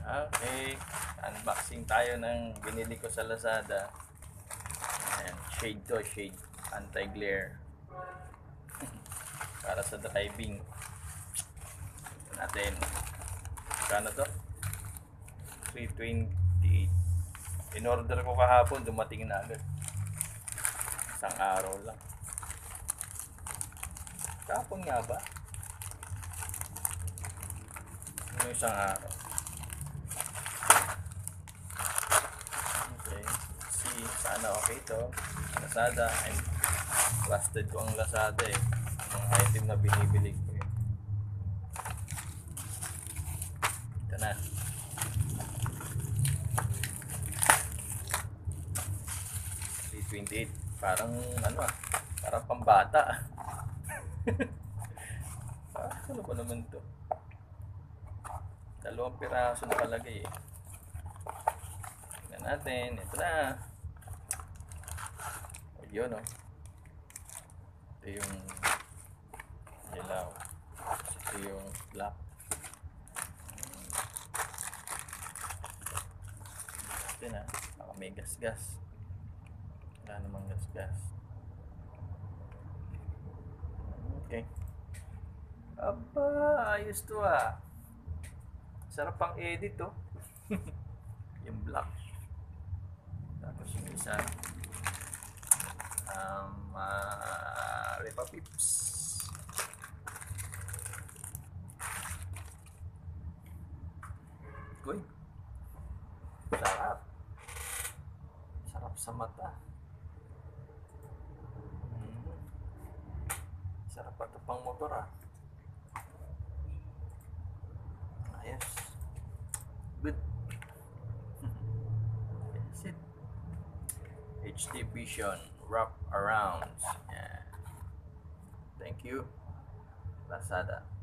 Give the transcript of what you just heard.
Okay, unboxing tayo ng binili ko sa Lazada. Ayan, shade to, shade anti-glare para sa driving. Ito natin. Kano to? 328. In order ko kahapon, dumating na agad. Isang araw lang. Kahapon nga ba? Ano isang araw? Okay. See, sana okay to. Lazada. I'm trusted ko ang Lazada eh. Ang item na binibili ko eh. Ito na. $328. Parang ano ah. Parang pambata ah. Ano ba naman to? 2 piraso nakalagay eh. Tingnan natin. Ito na. O yun o. Ito yung dilaw. Ito yung black. Ito na. Baka may gas-gas. Wala namang gas-gas. Okay. Aba, ayos to ah. Sarap pang edit to. Yung black. Tapos yung isa. Repa Pips. Uy. Sarap. Sarap sa mata. Sarap pa ito pang motor ah. Ayos. Good. That's it. HD Vision wrap around. Yeah. Thank you, Lazada.